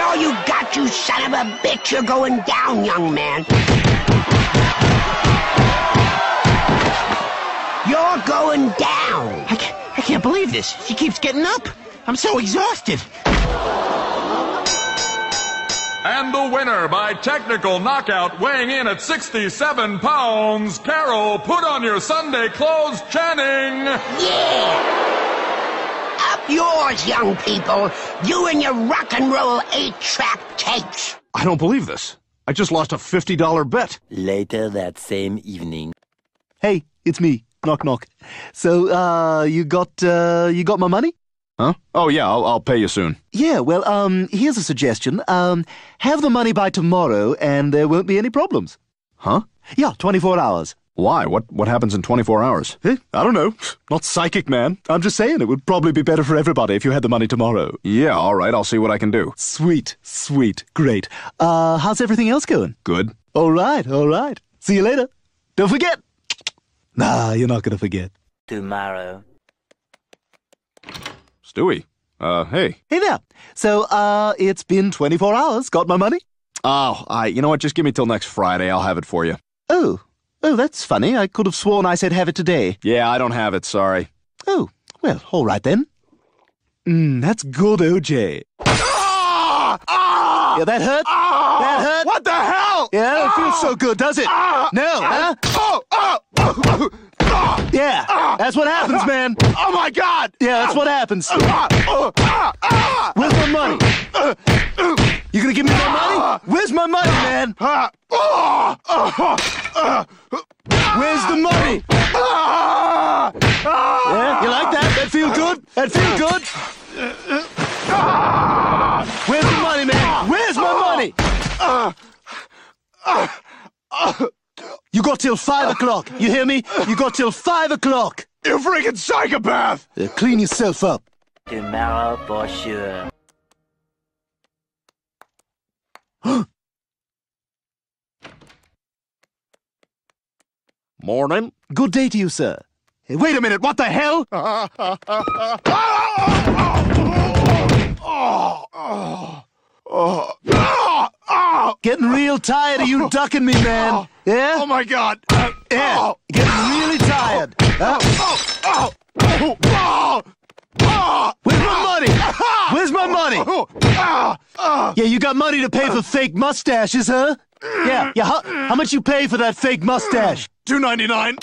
all you got, you son of a bitch? You're going down, young man. You're going down. I can't believe this. She keeps getting up. I'm so exhausted. And the winner by technical knockout, weighing in at 67 pounds, Carol, put on your Sunday clothes, Channing. Yeah. Up yours, young people. You and your rock and roll 8-track tapes. I don't believe this. I just lost a $50 bet. Later that same evening. Hey, it's me. Knock, knock. So, you got my money? Huh? Oh, yeah, I'll pay you soon. Yeah, well, here's a suggestion. Have the money by tomorrow, and there won't be any problems. Huh? Yeah, 24 hours. Why? What happens in 24 hours? I don't know. Not psychic, man. I'm just saying it would probably be better for everybody if you had the money tomorrow. Yeah, all right, I'll see what I can do. Sweet, sweet, great. How's everything else going? Good. All right. See you later. Don't forget. Nah, you're not gonna forget. Tomorrow. Stewie, hey. Hey there. So, it's been 24 hours. Got my money? Oh, you know what? Just give me till next Friday. I'll have it for you. Oh, that's funny. I could have sworn I said have it today. Yeah, I don't have it, sorry. Oh, well, all right then. That's good, OJ. Yeah, that hurt? That hurt? What the hell? Yeah, it feels so good, does it? No, huh? Yeah, that's what happens, man. Oh, my God! Yeah, that's what happens. Where's my money? You gonna give me my money? Where's my money, man? Where's the money? Yeah, you like that? That feel good? That feel good? Where's the money, man? Where's my money? You got till 5 o'clock. You hear me? You got till 5 o'clock. You freaking psychopath! Clean yourself up. Tomorrow for sure. Morning. Good day to you, sir. Hey, wait a minute. What the hell? Getting real tired of you ducking me, man. Yeah? Oh, my God. Yeah. Getting really tired. Where's my money? Where's my money? Yeah, you got money to pay for fake mustaches, huh? Yeah. How much you pay for that fake mustache? $2.99.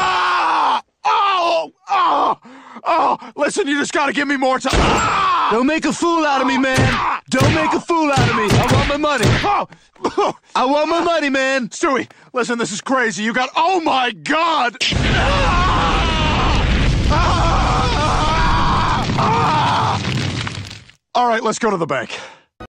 Listen, you just gotta give me more time. Don't make a fool out of me, man. Don't make a fool out of me. I want my money. I want my money, man. Stewie, listen, this is crazy. You got... Oh, my God! All right, let's go to the bank.